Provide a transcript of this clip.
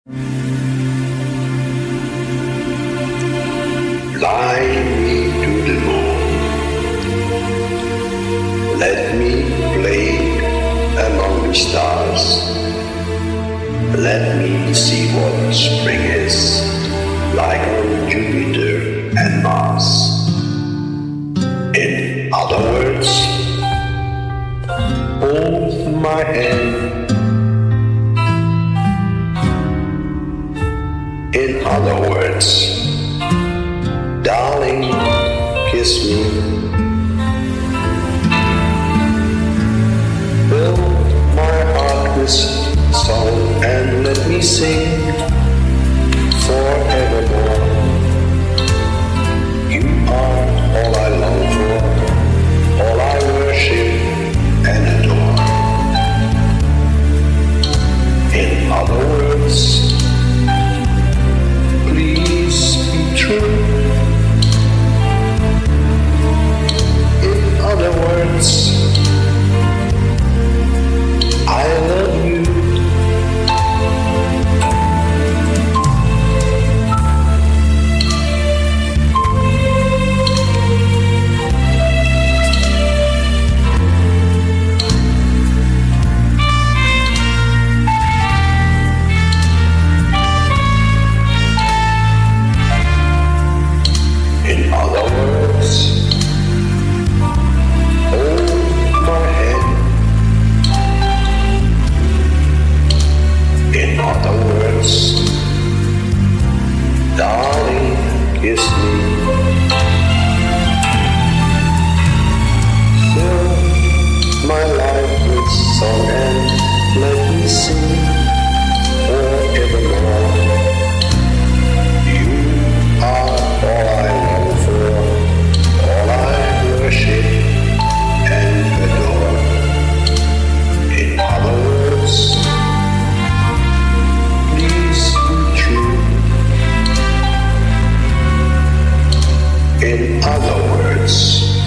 Fly me to the moon. Let me play among the stars. Let me see what spring is like on Jupiter and Mars. In other words, hold my hand. In other words, darling, kiss me. Fill my heart with song and let me sing forevermore. You are all I long for, all I worship and adore. In other words, please be true. In other words, I love you. In other words, hold my hand. In other words, darling, kiss me. Fill my life with song and let me sing forevermore. You are all I long for, all I worship and adore. In other words, please be true. In other words,